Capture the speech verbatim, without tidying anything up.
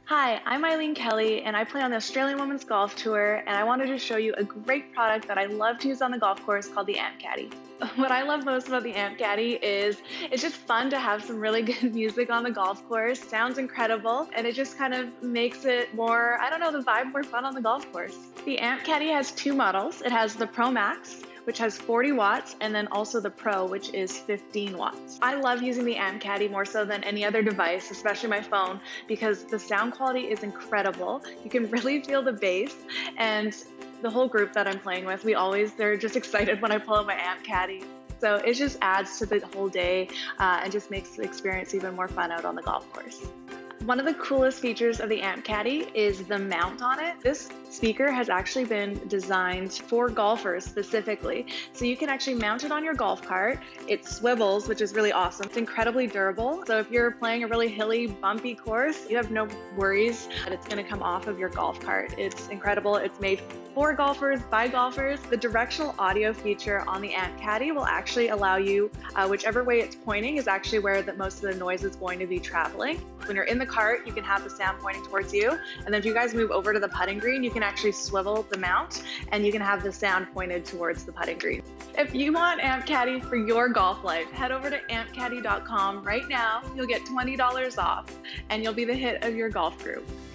Hi, I'm Eileen Kelly, and I play on the Australian Women's Golf Tour, and I wanted to show you a great product that I love to use on the golf course called the AmpCaddy. What I love most about the AmpCaddy is it's just fun to have some really good music on the golf course. Sounds incredible, and it just kind of makes it more, I don't know, the vibe more fun on the golf course. The AmpCaddy has two models. It has the Pro Max, which has forty watts, and then also the Pro, which is fifteen watts. I love using the AmpCaddy more so than any other device, especially my phone, because the sound quality is incredible. You can really feel the bass, and the whole group that I'm playing with, we always, they're just excited when I pull out my AmpCaddy. So it just adds to the whole day uh, and just makes the experience even more fun out on the golf course. One of the coolest features of the AmpCaddy is the mount on it. This speaker has actually been designed for golfers specifically. So you can actually mount it on your golf cart. It swivels, which is really awesome. It's incredibly durable. So if you're playing a really hilly, bumpy course, you have no worries that it's gonna come off of your golf cart. It's incredible. It's made for golfers, by golfers. The directional audio feature on the AmpCaddy will actually allow you, uh, whichever way it's pointing is actually where the, most of the noise is going to be traveling. When you're in the cart, you can have the sound pointing towards you. And then if you guys move over to the putting green, you can actually swivel the mount and you can have the sound pointed towards the putting green. If you want AmpCaddy for your golf life, head over to amp caddy dot com right now. You'll get twenty dollars off and you'll be the hit of your golf group.